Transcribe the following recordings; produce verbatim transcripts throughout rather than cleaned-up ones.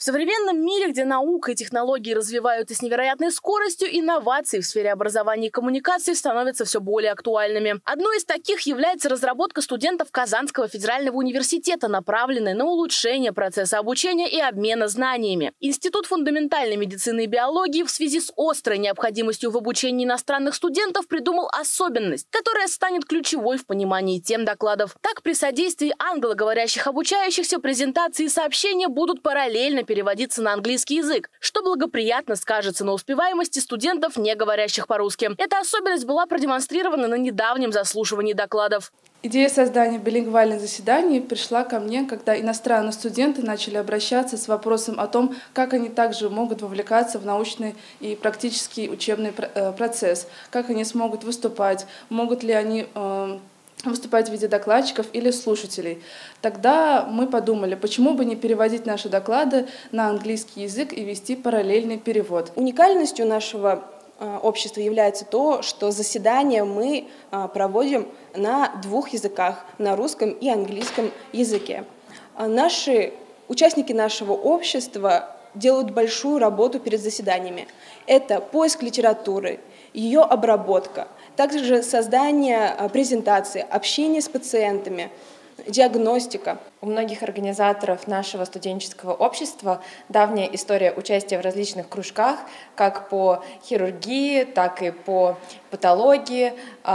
современном мире, где наука и технологии развиваются с невероятной скоростью, инновации в сфере образования и коммуникации становятся все более актуальными. Одной из таких является разработка студентов Казанского федерального университета, направленная на улучшение процесса обучения и обмена знаниями. Институт фундаментальной медицины и биологии в связи с острой необходимостью в обучении иностранных студентов придумал особенность, которая станет ключевой в понимании тем докладов. Так, при содействии англоговорящих обучающихся презентации и сообщения будут параллельно переводиться на английский язык, что благоприятно скажется на успеваемости студентов, не говорящих по-русски. Эта особенность была продемонстрирована на недавнем заслушивании докладов. Идея создания билингвальных заседаний пришла ко мне, когда иностранные студенты начали обращаться с вопросом о том, как они также могут вовлекаться в научный и практический учебный процесс, как они смогут выступать, могут ли они выступать в виде докладчиков или слушателей. Тогда мы подумали, почему бы не переводить наши доклады на английский язык и вести параллельный перевод. Уникальностью нашего общества является то, что заседания мы проводим на двух языках, на русском и английском языке. Наши, участники нашего общества делают большую работу перед заседаниями. Это поиск литературы, ее обработка, также создание презентаций, общение с пациентами, диагностика. У многих организаторов нашего студенческого общества давняя история участия в различных кружках, как по хирургии, так и по патологии.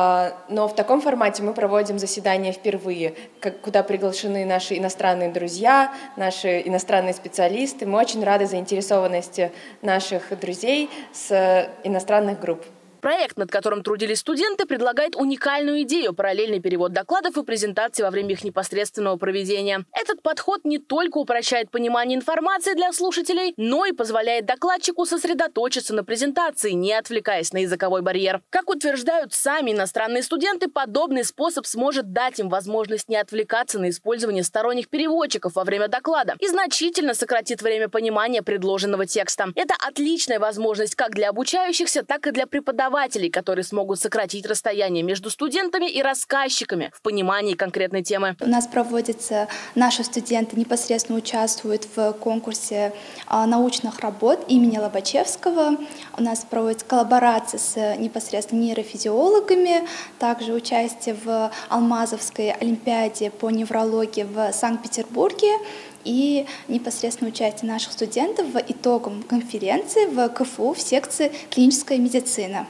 Но в таком формате мы проводим заседания впервые, куда приглашены наши иностранные друзья, наши иностранные специалисты. Мы очень рады заинтересованности наших друзей с иностранных групп. Проект, над которым трудились студенты, предлагает уникальную идею – параллельный перевод докладов и презентаций во время их непосредственного проведения. Этот подход не только упрощает понимание информации для слушателей, но и позволяет докладчику сосредоточиться на презентации, не отвлекаясь на языковой барьер. Как утверждают сами иностранные студенты, подобный способ сможет дать им возможность не отвлекаться на использование сторонних переводчиков во время доклада и значительно сократит время понимания предложенного текста. Это отличная возможность как для обучающихся, так и для преподавателей, которые смогут сократить расстояние между студентами и рассказчиками в понимании конкретной темы. У нас проводится, наши студенты непосредственно участвуют в конкурсе научных работ имени Лобачевского. У нас проводится коллаборация с непосредственно нейрофизиологами, также участие в Алмазовской олимпиаде по неврологии в Санкт-Петербурге и непосредственно участие наших студентов в итогам конференции в КФУ в секции клиническая медицина.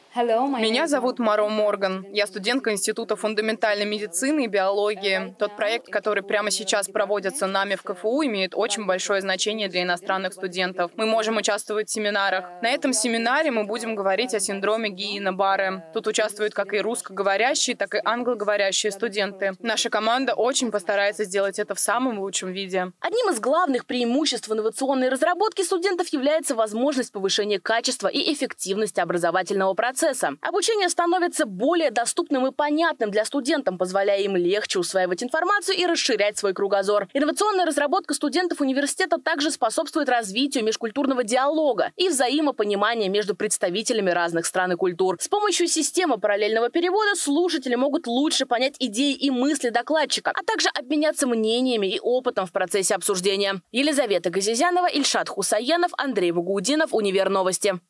Меня зовут Маро Морган. Я студентка Института фундаментальной медицины и биологии. Тот проект, который прямо сейчас проводится нами в КФУ, имеет очень большое значение для иностранных студентов. Мы можем участвовать в семинарах. На этом семинаре мы будем говорить о синдроме Гиена-Барре. Тут участвуют как и русскоговорящие, так и англоговорящие студенты. Наша команда очень постарается сделать это в самом лучшем виде. Одним из главных преимуществ инновационной разработки студентов является возможность повышения качества и эффективности образовательного процесса. Обучение становится более доступным и понятным для студентов, позволяя им легче усваивать информацию и расширять свой кругозор. Инновационная разработка студентов университета также способствует развитию межкультурного диалога и взаимопонимания между представителями разных стран и культур. С помощью системы параллельного перевода слушатели могут лучше понять идеи и мысли докладчика, а также обменяться мнениями и опытом в процессе обсуждения. Елизавета Газизянова, Ильшат Хусаенов, Андрей Вагудинов, Универ Новости.